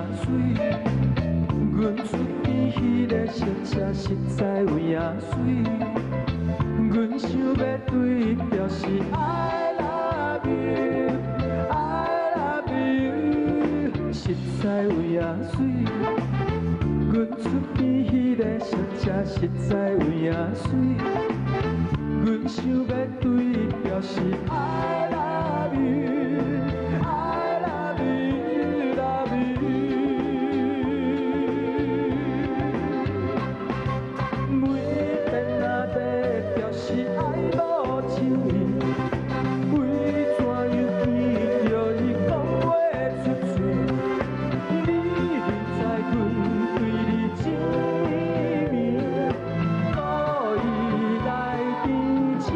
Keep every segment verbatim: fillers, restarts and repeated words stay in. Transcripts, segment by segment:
水，阮厝边迄个小姐实在有影水，阮想要对伊表示 I love you，I love you， 实在有影水，阮厝边迄个小姐实在有影水，阮想要对伊表示 I love you。I love you, love you。每遍若要表示爱无像伊，为怎样见着伊讲袂出嘴？你知阮对你情绵绵，故意来提醒，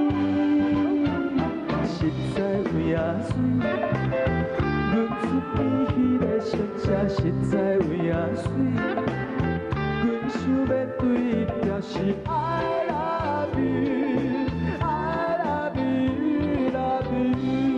实在有影水。边迄个小姐实在有影水，阮想要对伊表示 I love you，I love you，love you。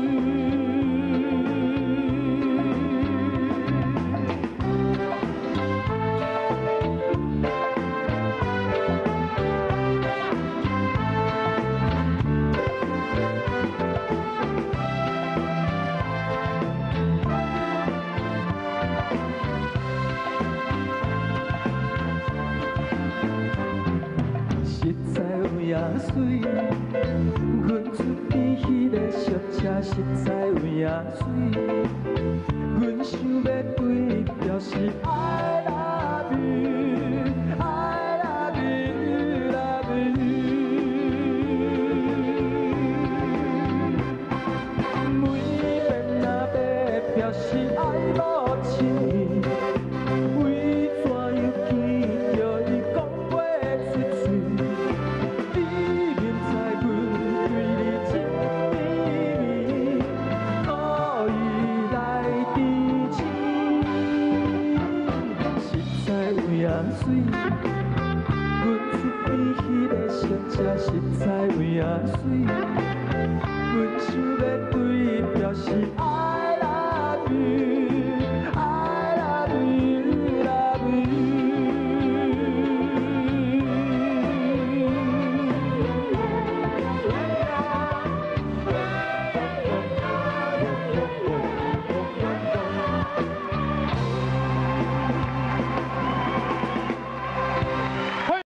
实在有影水，阮厝边迄个小姐实在有影水，阮想要对伊表示 I love you，I love you，love you。每遍若要表示爱无像伊，为怎样见着伊讲袂出嘴？影水，阮厝边迄个小姐实在有影水，阮想要对伊表示爱。